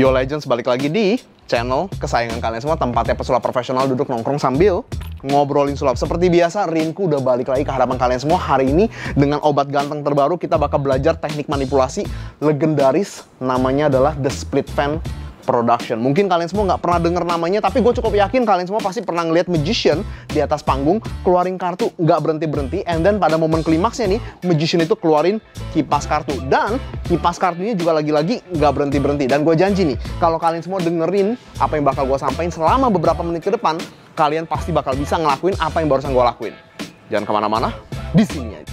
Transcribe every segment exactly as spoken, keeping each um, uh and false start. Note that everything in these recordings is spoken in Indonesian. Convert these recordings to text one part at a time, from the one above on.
Video Legends balik lagi di channel kesayangan kalian semua, tempatnya pesulap profesional duduk nongkrong sambil ngobrolin sulap. Seperti biasa, Rinku udah balik lagi ke hadapan kalian semua hari ini dengan obat ganteng terbaru. Kita bakal belajar teknik manipulasi legendaris, namanya adalah The Split Fan Production. Mungkin kalian semua nggak pernah denger namanya, tapi gue cukup yakin kalian semua pasti pernah ngeliat magician di atas panggung keluarin kartu nggak berhenti-berhenti, and then pada momen klimaksnya nih, magician itu keluarin kipas kartu, dan kipas kartunya juga lagi-lagi nggak berhenti-berhenti. Dan gue janji nih, kalau kalian semua dengerin apa yang bakal gue sampaikan selama beberapa menit ke depan, kalian pasti bakal bisa ngelakuin apa yang barusan gue lakuin. Jangan kemana-mana, di sini aja.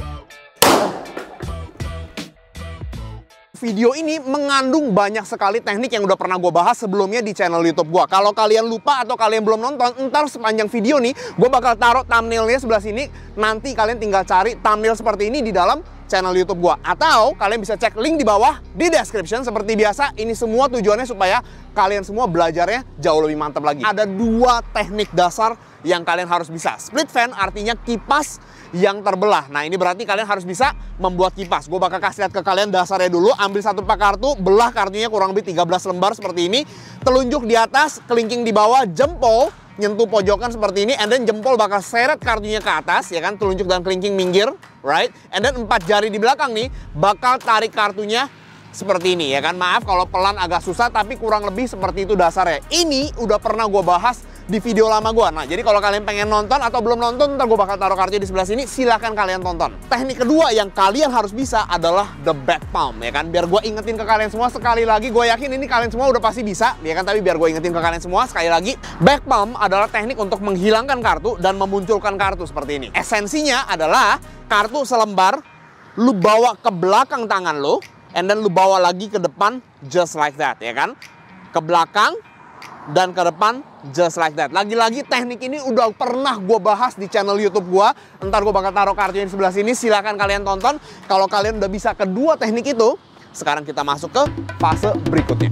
Video ini mengandung banyak sekali teknik yang udah pernah gue bahas sebelumnya di channel YouTube gue. Kalau kalian lupa atau kalian belum nonton, ntar sepanjang video nih gue bakal taruh thumbnailnya sebelah sini. Nanti kalian tinggal cari thumbnail seperti ini di dalam channel YouTube gue. Atau kalian bisa cek link di bawah di description. Seperti biasa, ini semua tujuannya supaya kalian semua belajarnya jauh lebih mantap lagi. Ada dua teknik dasar yang kalian harus bisa. Split fan artinya kipas yang terbelah. Nah, ini berarti kalian harus bisa membuat kipas. Gue bakal kasih lihat ke kalian dasarnya dulu. Ambil satu pak kartu, belah kartunya kurang lebih tiga belas lembar seperti ini. Telunjuk di atas, kelingking di bawah, jempol nyentuh pojokan seperti ini, and then jempol bakal seret kartunya ke atas, ya kan? Telunjuk dan kelingking minggir, right? And then empat jari di belakang nih bakal tarik kartunya seperti ini, ya kan? Maaf kalau pelan agak susah, tapi kurang lebih seperti itu dasarnya. Ini udah pernah gue bahas di video lama gue. Nah, jadi kalau kalian pengen nonton atau belum nonton, ntar gue bakal taruh kartunya di sebelah sini, silahkan kalian tonton. Teknik kedua yang kalian harus bisa adalah the back palm, ya kan? Biar gue ingetin ke kalian semua sekali lagi, gue yakin ini kalian semua udah pasti bisa, ya kan? Tapi biar gue ingetin ke kalian semua sekali lagi, back palm adalah teknik untuk menghilangkan kartu dan memunculkan kartu seperti ini. Esensinya adalah kartu selembar, lu bawa ke belakang tangan lu, and then lu bawa lagi ke depan, just like that, ya kan? Ke belakang dan ke depan, just like that. Lagi-lagi teknik ini udah pernah gue bahas di channel YouTube gue. Ntar gue bakal taruh kartunya di sebelah sini, silahkan kalian tonton. Kalau kalian udah bisa kedua teknik itu, sekarang kita masuk ke fase berikutnya.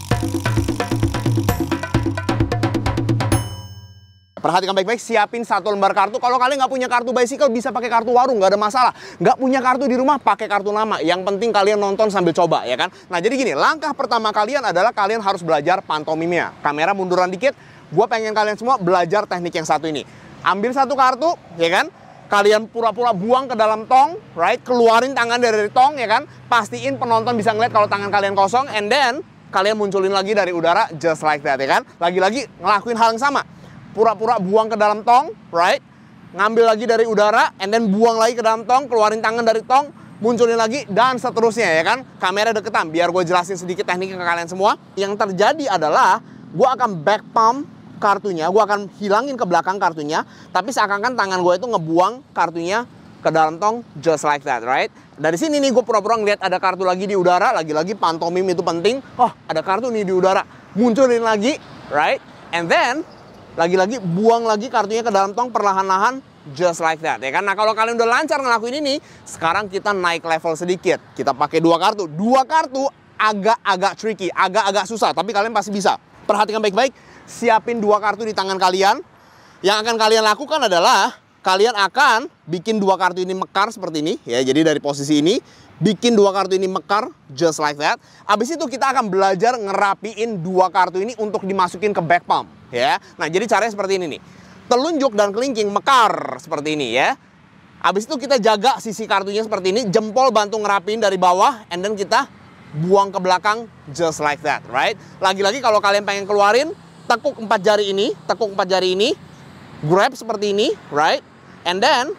Perhatikan baik-baik, siapin satu lembar kartu. Kalau kalian nggak punya kartu bicycle, bisa pakai kartu warung, nggak ada masalah. Nggak punya kartu di rumah, pakai kartu nama. Yang penting kalian nonton sambil coba, ya kan? Nah, jadi gini, langkah pertama kalian adalah kalian harus belajar pantomimnya. Kamera munduran dikit, gue pengen kalian semua belajar teknik yang satu ini. Ambil satu kartu, ya kan? Kalian pura-pura buang ke dalam tong, right? Keluarin tangan dari tong, ya kan? Pastiin penonton bisa ngeliat kalau tangan kalian kosong, and then kalian munculin lagi dari udara, just like that, ya kan? Lagi-lagi ngelakuin hal yang sama. Pura-pura buang ke dalam tong, right? Ngambil lagi dari udara, and then buang lagi ke dalam tong, keluarin tangan dari tong, munculin lagi, dan seterusnya, ya kan? Kamera deketan, biar gue jelasin sedikit tekniknya ke kalian semua. Yang terjadi adalah, gue akan back palm kartunya, gue akan hilangin ke belakang kartunya, tapi seakan-akan tangan gue itu ngebuang kartunya ke dalam tong, just like that, right? Dari sini nih, gue pura-pura ngeliat ada kartu lagi di udara, lagi-lagi pantomim itu penting. Oh, ada kartu nih di udara, munculin lagi, right? And then, lagi-lagi buang lagi kartunya ke dalam tong perlahan-lahan, just like that, ya kan? Nah, kalau kalian udah lancar ngelakuin ini, sekarang kita naik level sedikit. Kita pakai dua kartu. Dua kartu agak-agak tricky, agak-agak susah, tapi kalian pasti bisa. Perhatikan baik-baik, siapin dua kartu di tangan kalian. Yang akan kalian lakukan adalah kalian akan bikin dua kartu ini mekar seperti ini, ya. Jadi dari posisi ini, bikin dua kartu ini mekar, just like that. Abis itu kita akan belajar ngerapiin dua kartu ini untuk dimasukin ke back palm, ya. Nah, jadi caranya seperti ini nih. Telunjuk dan kelingking mekar seperti ini, ya. Abis itu kita jaga sisi kartunya seperti ini, jempol bantu ngerapiin dari bawah, and then kita buang ke belakang, just like that, right? Lagi-lagi kalau kalian pengen keluarin, tekuk empat jari ini, tekuk empat jari ini, grab seperti ini, right? And then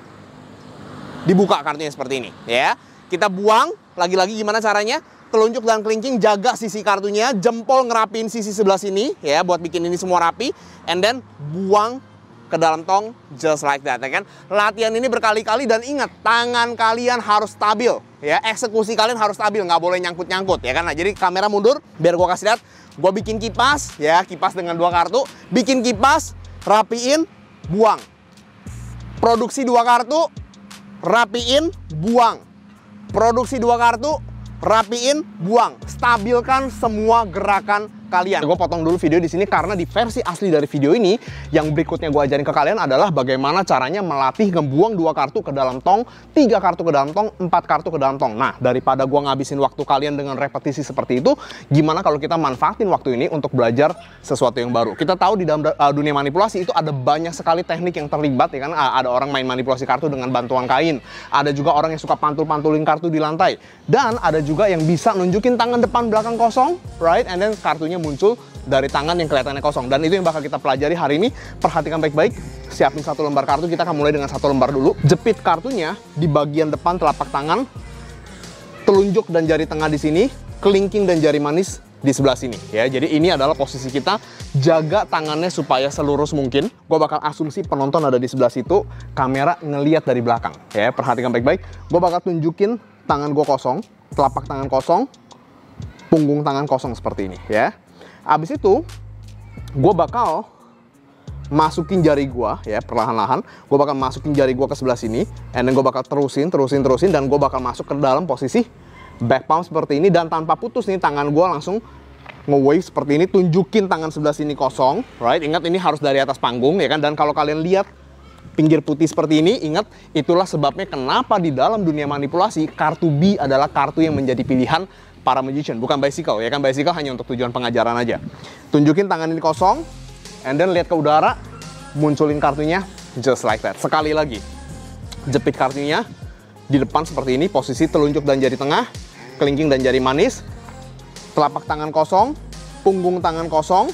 dibuka kartunya seperti ini, ya. Kita buang, lagi-lagi gimana caranya? Telunjuk dan kelingking jaga sisi kartunya, jempol ngerapin sisi sebelah sini, ya, buat bikin ini semua rapi, and then buang ke dalam tong, just like that, ya kan? Latihan ini berkali-kali, dan ingat, tangan kalian harus stabil, ya. Eksekusi kalian harus stabil, nggak boleh nyangkut-nyangkut, ya kan? Nah, jadi kamera mundur, biar gue kasih lihat. Gue bikin kipas, ya, kipas dengan dua kartu. Bikin kipas, rapiin, buang. Produksi dua kartu, rapiin, buang. Produksi dua kartu, rapiin, buang. Stabilkan semua gerakan kalian. Gue potong dulu video di sini karena di versi asli dari video ini yang berikutnya gue ajarin ke kalian adalah bagaimana caranya melatih ngebuang dua kartu ke dalam tong, tiga kartu ke dalam tong, empat kartu ke dalam tong. Nah, daripada gue ngabisin waktu kalian dengan repetisi seperti itu, gimana kalau kita manfaatin waktu ini untuk belajar sesuatu yang baru. Kita tahu di dalam uh, dunia manipulasi itu ada banyak sekali teknik yang terlibat, ya kan? Ada orang main manipulasi kartu dengan bantuan kain, ada juga orang yang suka pantul-pantulin kartu di lantai, dan ada juga yang bisa nunjukin tangan depan belakang kosong, right? And then kartunya muncul dari tangan yang kelihatannya kosong. Dan itu yang bakal kita pelajari hari ini. Perhatikan baik-baik, siapin satu lembar kartu. Kita akan mulai dengan satu lembar dulu. Jepit kartunya di bagian depan telapak tangan, telunjuk dan jari tengah di sini, kelingking dan jari manis di sebelah sini, ya. Jadi ini adalah posisi kita. Jaga tangannya supaya selurus mungkin. Gue bakal asumsi penonton ada di sebelah situ, kamera ngeliat dari belakang, ya. Perhatikan baik-baik. Gue bakal tunjukin tangan gue kosong, telapak tangan kosong, punggung tangan kosong seperti ini, ya. Abis itu gue bakal masukin jari gue, ya, perlahan-lahan. Gue bakal masukin jari gue ke sebelah sini, and then gue bakal terusin, terusin, terusin, dan gue bakal masuk ke dalam posisi back palm seperti ini. Dan tanpa putus nih, tangan gue langsung nge-wave seperti ini, tunjukin tangan sebelah sini kosong, right? Ingat ini harus dari atas panggung, ya kan? Dan kalau kalian lihat pinggir putih seperti ini, ingat itulah sebabnya kenapa di dalam dunia manipulasi kartu B adalah kartu yang menjadi pilihan para magician, bukan bicycle, ya kan? Bicycle hanya untuk tujuan pengajaran aja. Tunjukin tangan ini kosong, and then lihat ke udara, munculin kartunya just like that. Sekali lagi, jepit kartunya di depan seperti ini, posisi telunjuk dan jari tengah, kelingking dan jari manis, telapak tangan kosong, punggung tangan kosong,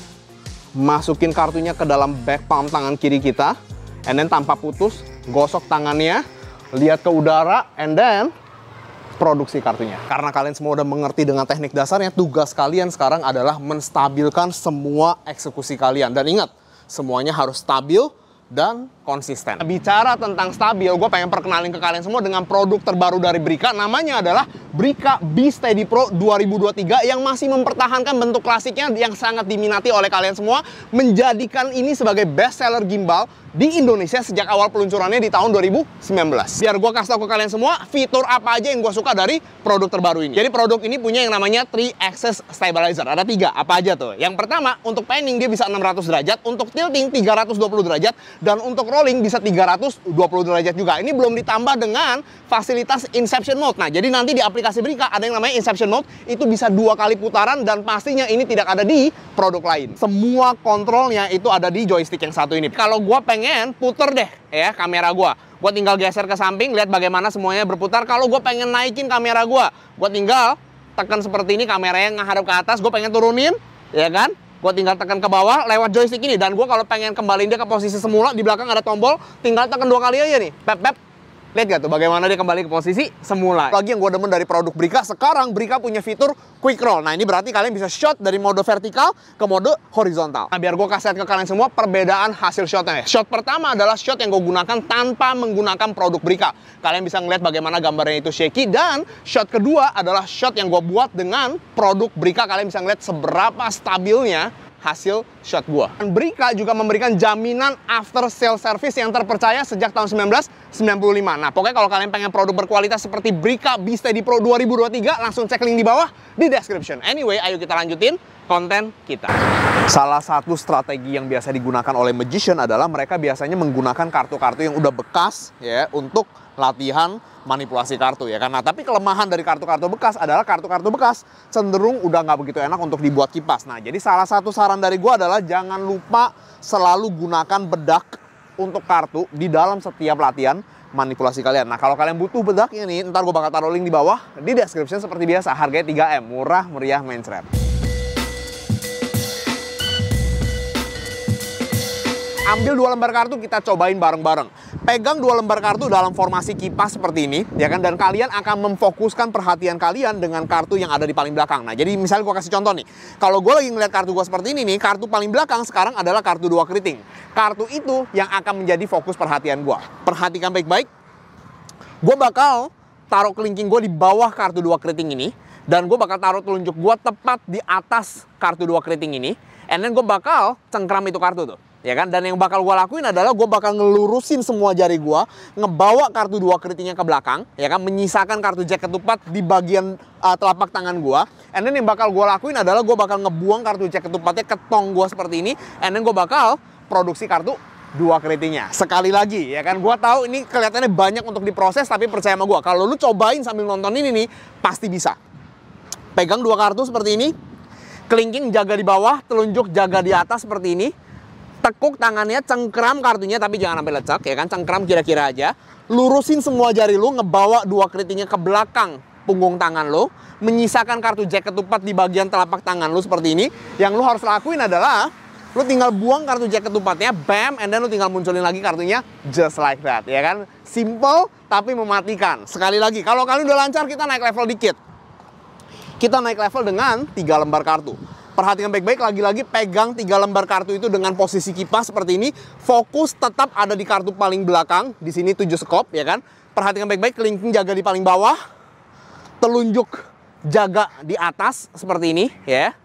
masukin kartunya ke dalam back palm tangan kiri kita, and then tanpa putus, gosok tangannya, lihat ke udara, and then produksi kartunya. Karena kalian semua udah mengerti dengan teknik dasarnya, tugas kalian sekarang adalah menstabilkan semua eksekusi kalian. Dan ingat, semuanya harus stabil dan konsisten. Bicara tentang stabil, gue pengen perkenalin ke kalian semua dengan produk terbaru dari Brika. Namanya adalah Brika B Steady Pro dua ribu dua puluh tiga yang masih mempertahankan bentuk klasiknya yang sangat diminati oleh kalian semua, menjadikan ini sebagai best seller gimbal di Indonesia sejak awal peluncurannya di tahun dua ribu sembilan belas. Biar gue kasih tau ke kalian semua fitur apa aja yang gue suka dari produk terbaru ini. Jadi produk ini punya yang namanya three axis stabilizer. Ada tiga, apa aja tuh? Yang pertama, untuk panning dia bisa enam ratus derajat, untuk tilting tiga ratus dua puluh derajat, dan untuk rolling bisa tiga ratus dua puluh derajat juga. Ini belum ditambah dengan fasilitas Inception Mode. Nah, jadi nanti di aplikasi Brika ada yang namanya Inception Mode, itu bisa dua kali putaran, dan pastinya ini tidak ada di produk lain. Semua kontrolnya itu ada di joystick yang satu ini. Kalau gue pengen puter deh ya kamera gue, gue tinggal geser ke samping, lihat bagaimana semuanya berputar. Kalau gue pengen naikin kamera gue, gue tinggal tekan seperti ini, kameranya ngadep ke atas. Gue pengen turunin, ya kan? Gue tinggal tekan ke bawah lewat joystick ini. Dan gue kalau pengen kembaliin dia ke posisi semula, di belakang ada tombol, tinggal tekan dua kali aja nih, pep pep. Lihat gak tuh bagaimana dia kembali ke posisi semula. Lagi yang gue demen dari produk Brika, sekarang Brika punya fitur quick roll. Nah, ini berarti kalian bisa shot dari mode vertikal ke mode horizontal. Nah, biar gue kasih lihat ke kalian semua perbedaan hasil shotnya. Shot pertama adalah shot yang gue gunakan tanpa menggunakan produk Brika. Kalian bisa ngeliat bagaimana gambarnya itu shaky. Dan shot kedua adalah shot yang gue buat dengan produk Brika. Kalian bisa ngeliat seberapa stabilnya hasil shot gua. Dan Brika juga memberikan jaminan after sale service yang terpercaya sejak tahun seribu sembilan ratus sembilan puluh lima. Nah, pokoknya kalau kalian pengen produk berkualitas seperti Brika B Steady Pro dua ribu dua puluh tiga, langsung cek link di bawah di description. Anyway, ayo kita lanjutin konten kita. Salah satu strategi yang biasa digunakan oleh magician adalah mereka biasanya menggunakan kartu-kartu yang udah bekas ya untuk latihan manipulasi kartu ya kan. Nah, tapi kelemahan dari kartu-kartu bekas adalah kartu-kartu bekas cenderung udah nggak begitu enak untuk dibuat kipas. Nah, jadi salah satu saran dari gua adalah jangan lupa selalu gunakan bedak untuk kartu di dalam setiap latihan manipulasi kalian. Nah, kalau kalian butuh bedaknya nih, ntar gua bakal taruh link di bawah di description seperti biasa. Harganya tiga M, murah meriah mencret. Ambil dua lembar kartu, kita cobain bareng-bareng. Pegang dua lembar kartu dalam formasi kipas seperti ini, ya kan? Dan kalian akan memfokuskan perhatian kalian dengan kartu yang ada di paling belakang. Nah, jadi misalnya gue kasih contoh nih. Kalau gue lagi ngeliat kartu gue seperti ini nih, kartu paling belakang sekarang adalah kartu dua keriting. Kartu itu yang akan menjadi fokus perhatian gue. Perhatikan baik-baik. Gue bakal taruh kelingking gue di bawah kartu dua keriting ini. Dan gue bakal taruh telunjuk gue tepat di atas kartu dua keriting ini. And then gue bakal cengkram itu kartu tuh. ya kan? Dan yang bakal gue lakuin adalah gue bakal ngelurusin semua jari gue, ngebawa kartu dua kritinya ke belakang, ya kan? Menyisakan kartu jack ketupat di bagian uh, telapak tangan gue. And then yang bakal gue lakuin adalah gue bakal ngebuang kartu jack ketupatnya ke tong gue seperti ini. And then gue bakal produksi kartu dua kritinya. Sekali lagi, ya kan? Gue tahu ini kelihatannya banyak untuk diproses, tapi percaya sama gue, kalau lu cobain sambil nonton ini nih, pasti bisa. Pegang dua kartu seperti ini. Kelingking jaga di bawah, telunjuk jaga di atas seperti ini. Tekuk tangannya, cengkram kartunya, tapi jangan sampai lecek, ya kan? Cengkram kira-kira aja. Lurusin semua jari lu, ngebawa dua kritinya ke belakang punggung tangan lu. Menyisakan kartu jack ketupat di bagian telapak tangan lu seperti ini. Yang lu harus lakuin adalah, lu tinggal buang kartu jack ketupatnya, bam, and then lu tinggal munculin lagi kartunya, just like that, ya kan? Simple, tapi mematikan. Sekali lagi, kalau kalian udah lancar, kita naik level dikit. Kita naik level dengan tiga lembar kartu. Perhatikan baik-baik, lagi-lagi pegang tiga lembar kartu itu dengan posisi kipas seperti ini. Fokus tetap ada di kartu paling belakang. Di sini tujuh skop, ya kan? Perhatikan baik-baik, kelingking jaga di paling bawah. Telunjuk jaga di atas seperti ini, ya.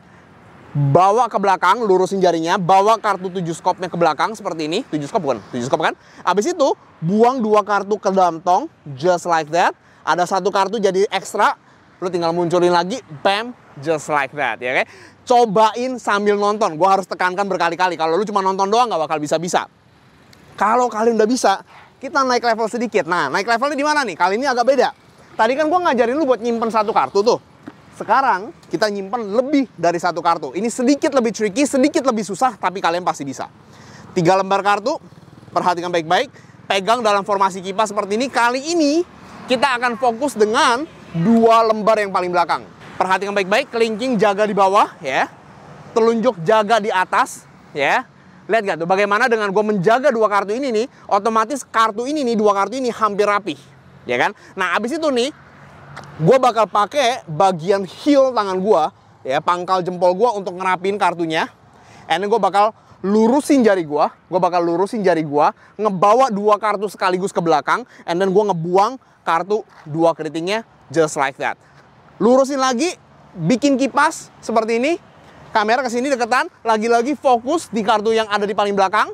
Bawa ke belakang, lurusin jarinya. Bawa kartu tujuh skopnya ke belakang seperti ini. tujuh skop bukan? tujuh skop kan? Habis itu, buang dua kartu ke dalam tong. Just like that. Ada satu kartu jadi ekstra. Lu tinggal munculin lagi, bam, just like that, ya kan? Cobain sambil nonton. Gue harus tekankan berkali-kali. Kalau lu cuma nonton doang nggak bakal bisa-bisa. Kalau kalian udah bisa, kita naik level sedikit. Nah, naik levelnya di mana nih? Kali ini agak beda. Tadi kan gue ngajarin lu buat nyimpen satu kartu tuh. Sekarang kita nyimpen lebih dari satu kartu. Ini sedikit lebih tricky, sedikit lebih susah, tapi kalian pasti bisa. Tiga lembar kartu, perhatikan baik-baik. Pegang dalam formasi kipas seperti ini. Kali ini kita akan fokus dengan dua lembar yang paling belakang. Perhatikan baik-baik, kelingking jaga di bawah, ya. Telunjuk jaga di atas, ya. Lihat gak tuh bagaimana dengan gue menjaga dua kartu ini nih, otomatis kartu ini nih, dua kartu ini hampir rapi, ya kan? Nah, abis itu nih, gue bakal pakai bagian heel tangan gue, ya, pangkal jempol gue untuk ngerapin kartunya. And then gue bakal lurusin jari gue, gue bakal lurusin jari gue, ngebawa dua kartu sekaligus ke belakang, and then gue ngebuang kartu dua kritingnya, just like that. Lurusin lagi, bikin kipas seperti ini. Kamera kesini deketan, lagi-lagi fokus di kartu yang ada di paling belakang.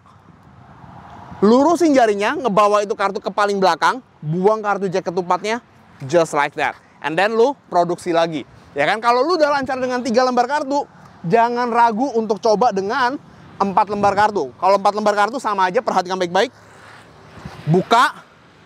Lurusin jarinya, ngebawa itu kartu ke paling belakang, buang kartu jack ketupatnya, just like that. And then lu produksi lagi. Ya kan, kalau lu udah lancar dengan tiga lembar kartu, jangan ragu untuk coba dengan empat lembar kartu. Kalau empat lembar kartu sama aja, perhatikan baik-baik. Buka.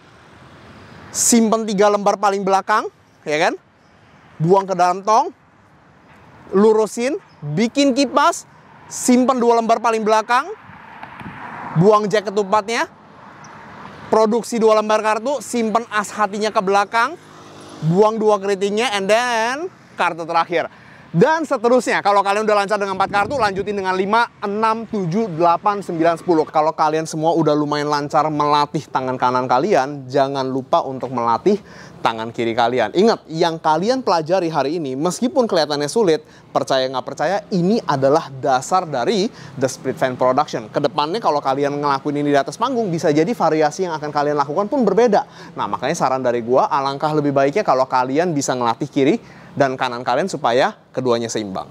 Simpen tiga lembar paling belakang, ya kan? Buang ke dalam tong, lurusin, bikin kipas, simpen dua lembar paling belakang, buang jack ketupatnya, produksi dua lembar kartu, simpen as hatinya ke belakang, buang dua kritingnya, and then kartu terakhir. Dan seterusnya, kalau kalian udah lancar dengan empat kartu, lanjutin dengan lima, enam, tujuh, delapan, sembilan, sepuluh. Kalau kalian semua udah lumayan lancar melatih tangan kanan kalian, jangan lupa untuk melatih tangan kiri kalian. Ingat, yang kalian pelajari hari ini, meskipun kelihatannya sulit, percaya nggak percaya, ini adalah dasar dari The Split Fan Production. Kedepannya kalau kalian ngelakuin ini di atas panggung, bisa jadi variasi yang akan kalian lakukan pun berbeda. Nah, makanya saran dari gua, alangkah lebih baiknya kalau kalian bisa ngelatih kiri dan kanan kalian supaya keduanya seimbang.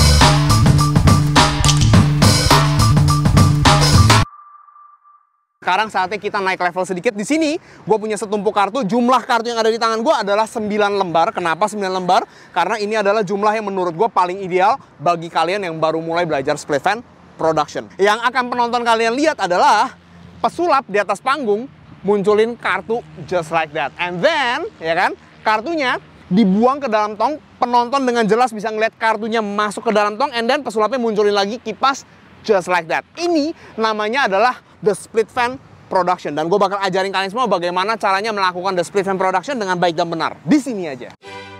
Sekarang saatnya kita naik level sedikit. Di sini gue punya setumpuk kartu. Jumlah kartu yang ada di tangan gue adalah sembilan lembar. Kenapa sembilan lembar? Karena ini adalah jumlah yang menurut gue paling ideal bagi kalian yang baru mulai belajar Split Fan Production. Yang akan penonton kalian lihat adalah pesulap di atas panggung munculin kartu just like that. And then, ya kan, kartunya dibuang ke dalam tong, penonton dengan jelas bisa ngeliat kartunya masuk ke dalam tong, and then pesulapnya munculin lagi kipas just like that. Ini namanya adalah The Split Fan Production, dan gue bakal ajarin kalian semua bagaimana caranya melakukan The Split Fan Production dengan baik dan benar. Di sini aja.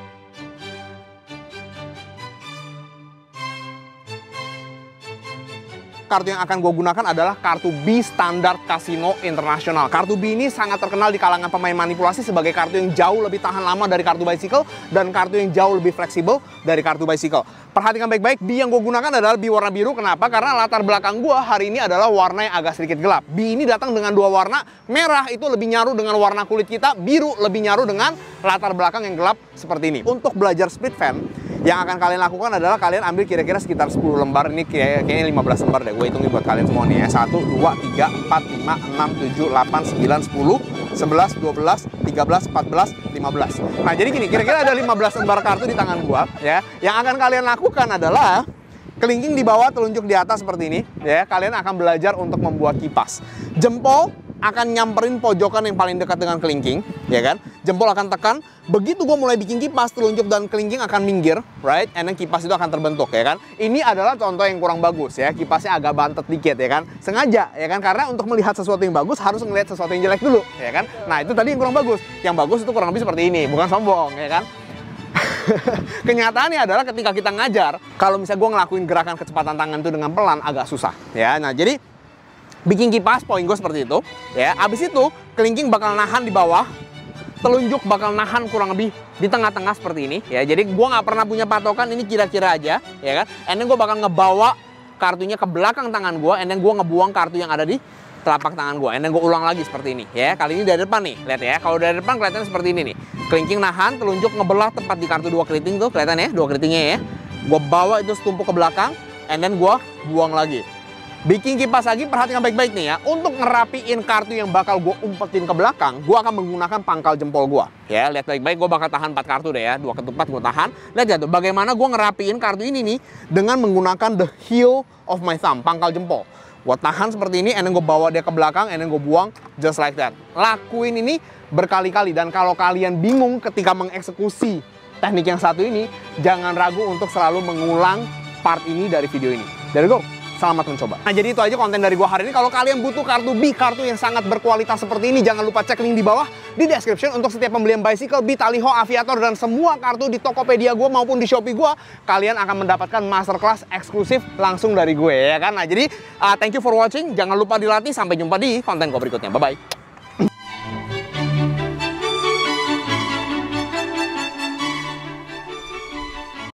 Kartu yang akan gue gunakan adalah kartu B Standard Casino Internasional. Kartu B ini sangat terkenal di kalangan pemain manipulasi sebagai kartu yang jauh lebih tahan lama dari kartu bicycle dan kartu yang jauh lebih fleksibel dari kartu bicycle. Perhatikan baik-baik, B yang gue gunakan adalah B warna biru. Kenapa? Karena latar belakang gue hari ini adalah warna yang agak sedikit gelap. B ini datang dengan dua warna. Merah itu lebih nyaru dengan warna kulit kita, biru lebih nyaru dengan latar belakang yang gelap seperti ini. Untuk belajar Split Fan, Yang akan kalian lakukan adalah kalian ambil kira-kira sekitar sepuluh lembar. Ini kayak, kayaknya lima belas lembar deh. Gue hitungin buat kalian semua nih ya. satu, dua, tiga, empat, lima, enam, tujuh, delapan, sembilan, sepuluh, sebelas, dua belas, tiga belas, empat belas, lima belas. Nah, jadi gini, kira-kira ada lima belas lembar kartu di tangan gua ya. Yang akan kalian lakukan adalah kelingking di bawah, telunjuk di atas seperti ini ya. Kalian akan belajar untuk membuat kipas. Jempol akan nyamperin pojokan yang paling dekat dengan kelingking, ya kan? Jempol akan tekan. Begitu gue mulai bikin kipas, telunjuk dan kelingking akan minggir, right? And then kipas itu akan terbentuk, ya kan? Ini adalah contoh yang kurang bagus ya. Kipasnya agak bantet dikit, ya kan? Sengaja, ya kan? Karena untuk melihat sesuatu yang bagus harus ngelihat sesuatu yang jelek dulu, ya kan? Nah, itu tadi yang kurang bagus. Yang bagus itu kurang lebih seperti ini, bukan sombong, ya kan? Kenyataannya adalah ketika kita ngajar, kalau misalnya gue ngelakuin gerakan kecepatan tangan itu dengan pelan agak susah, ya. Nah, jadi bikin kipas, poin gue seperti itu ya. Abis itu kelingking bakal nahan di bawah, telunjuk bakal nahan kurang lebih di tengah-tengah seperti ini ya. Jadi gue nggak pernah punya patokan, ini kira-kira aja ya kan. And then gue bakal ngebawa kartunya ke belakang tangan gue, and then gue ngebuang kartu yang ada di telapak tangan gue, and then gue ulang lagi seperti ini ya. Kali ini dari depan nih, lihat ya. Kalau dari depan kelihatannya seperti ini nih. Kelingking nahan, telunjuk ngebelah tepat di kartu dua keriting tuh, kelihatan ya, dua keritingnya ya. Gue bawa itu setumpuk ke belakang, and then gue buang lagi. Bikin kipas lagi, perhatikan baik-baik nih ya. Untuk ngerapiin kartu yang bakal gue umpetin ke belakang, gue akan menggunakan pangkal jempol gue. Ya, lihat baik-baik, gue bakal tahan empat kartu deh ya. Dua ketupat gue tahan. Lihat ya tuh, bagaimana gue ngerapiin kartu ini nih dengan menggunakan the heel of my thumb, pangkal jempol. Gue tahan seperti ini, and then gue bawa dia ke belakang, and then gue buang just like that. Lakuin ini berkali-kali, dan kalau kalian bingung ketika mengeksekusi teknik yang satu ini, jangan ragu untuk selalu mengulang part ini dari video ini. There you go. Selamat mencoba. Nah, jadi itu aja konten dari gua hari ini. Kalau kalian butuh kartu B, kartu yang sangat berkualitas seperti ini, jangan lupa cek link di bawah di description untuk setiap pembelian bicycle, B, Taliho, Aviator, dan semua kartu di Tokopedia gua maupun di Shopee gua. Kalian akan mendapatkan masterclass eksklusif langsung dari gue, ya kan? Nah, jadi uh, thank you for watching. Jangan lupa dilatih. Sampai jumpa di konten gua berikutnya. Bye-bye.